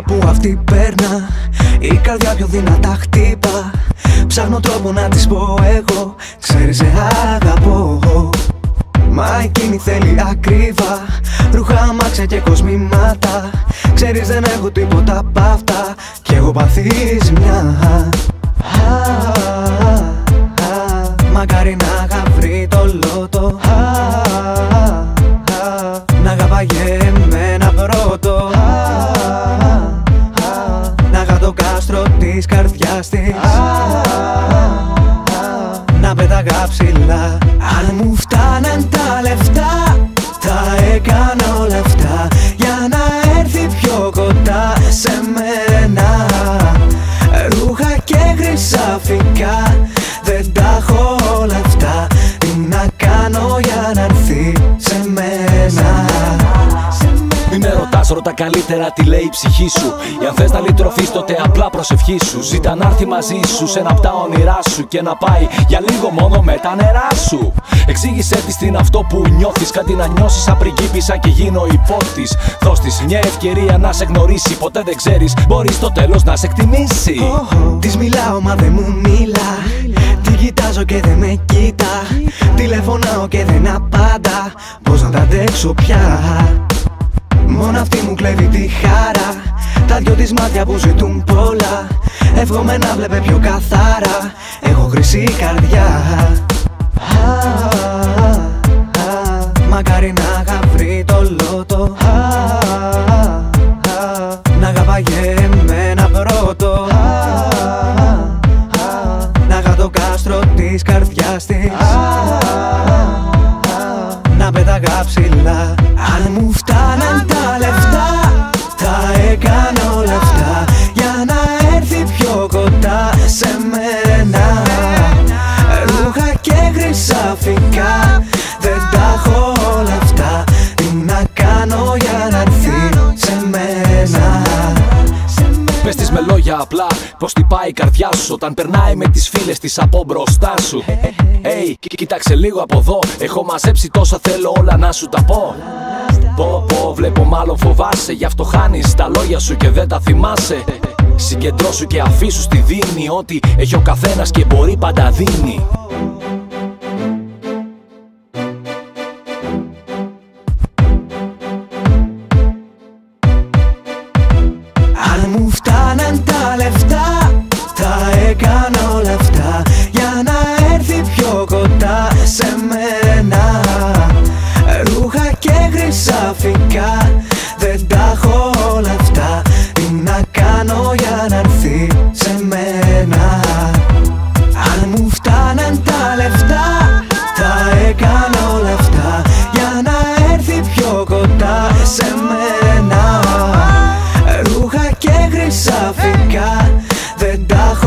μέρα που αυτή περνά, η καρδιά πιο δυνατά χτύπα. Ψάχνω τρόπο να της πω εγώ, ξέρεις σε αγαπώ. Μα εκείνη θέλει ακρίβα, ρούχα, αμάξια και κοσμήματα. Ξέρεις δεν έχω τίποτα απ' αυτά κι έχω πάθει ζημιά. Μακάρι να είχα βρει το λότο, να αγαπάγε εμένα πρώτο, να είχα το κάστρο της καρδιάς της, να πέταγα ψηλά. Αν μου φτάναν τα λεφτά, θα έκανα όλα αυτά για να έρθει πιο κοντά σε μένα. Ρούχα και χρυσαφικά, δεν τα έχω όλα αυτά. Τι να κάνω για να έρθει σε μένα. Μην με ρωτάς, ρώτα καλύτερα τι λέει η ψυχή σου. Εάν θες να λυτρωθείς τότε απλά προσευχή σου. Ζήτα να έρθει μαζί σου σε ένα απ' τα όνειρά σου και να πάει για λίγο μόνο με τα νερά σου. Εξήγησέ της τι είναι αυτό που νιώθεις, κάτι να νιώσεις σαν πριγκίπισσα και γίνω υπότης. Δώσ' της μια ευκαιρία να σε γνωρίσει, ποτέ δεν ξέρεις, μπορεί στο τέλος να σε εκτιμήσει. Της μιλάω μα δεν μου μιλά, την κοιτάζω και δεν με κοίτα, τηλεφωνάω και δεν απάντα, πώς να τα αντέξω πια. Μόνο αυτή μου κλέβει τη χαρά, τα δυο της μάτια που ζητούν πολλά. Εύχομαι να βλέπε πιο καθαρά, έχω χρυσή καρδιά. Μακάρι να είχα βρει το λότο, να αγαπάγε εμένα πρώτο, να είχα το κάστρο της καρδιάς της, να πέταγα ψηλά. Αν μου φτάναν τα λεφτά, θα έκανα όλα αυτά για να έρθει πιο κοντά σε μένα. Ρούχα και χρυσαφικά, δεν τα έχω όλα αυτά. Τι να κάνω για να έρθει σε μένα. Πες της με λόγια απλά πως χτυπάει η καρδιά σου όταν περνάει με τις φίλες της από μπροστά σου. Hey, κοίταξε λίγο από εδώ, έχω μαζέψει τόσα, θέλω όλα να σου τα πω. Πω, βλέπω μάλλον φοβάσαι, γι' αυτό χάνεις τα λόγια σου και δεν τα θυμάσαι. Συγκεντρώσου και αφήσου στη δίνη, ό,τι έχει ο καθένας και μπορεί πάντα δίνει. Αν μου φτάναν τα λεφτά, θα έκανα όλα αυτά για να έρθει πιο κοντά σε μένα. Ρούχα και χρυσαφικά, δεν τα έχω όλα αυτά. Τι να κάνω για να έρθει σε μένα. Αν μου φτάναν τα λεφτά, θα έκανα όλα αυτά για να έρθει πιο κοντά σε μένα. Ρούχα και χρυσαφικά, δεν τα